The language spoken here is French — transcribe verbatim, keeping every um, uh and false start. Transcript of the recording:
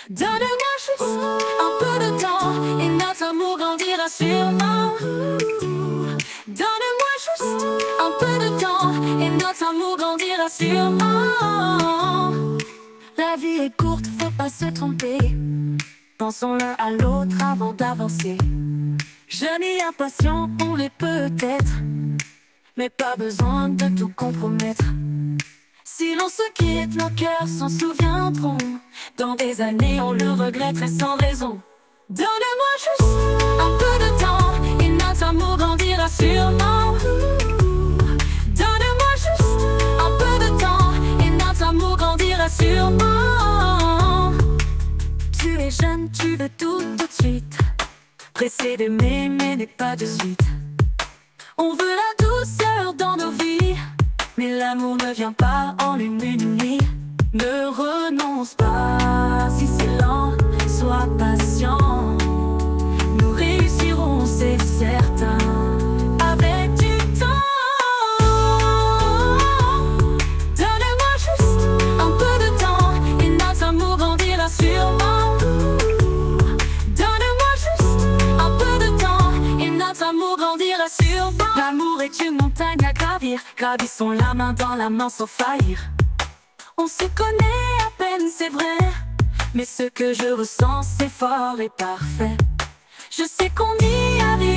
Donne-moi juste un peu de temps et notre amour grandira sûrement. Donne-moi juste un peu de temps et notre amour grandira sûrement. La vie est courte, faut pas se tromper. Pensons l'un à l'autre avant d'avancer. Jeunes et impatients, on l'est peut-être, mais pas besoin de tout compromettre. Si l'on se quitte, nos cœurs s'en souviendront. Dans des années, on le regretterait sans raison. Donne-moi juste un peu de temps et notre amour grandira sûrement. Donne-moi juste un peu de temps et notre amour grandira sûrement. Tu es jeune, tu veux tout tout de suite, pressé d'aimer mais n'est pas de suite. On veut la douceur dans nos vies, mais l'amour ne vient pas en une nuit. Ne renonce pas, si c'est lent, sois patient. Nous réussirons, c'est certain, avec du temps. Donne-moi juste un peu de temps et notre amour grandira sûrement. Donne-moi juste un peu de temps et notre amour grandira sûrement. L'amour est une montagne à gravir, gravissons la main dans la main sans faillir. On se connaît à peine, c'est vrai, mais ce que je ressens, c'est fort et parfait. Je sais qu'on y arrive.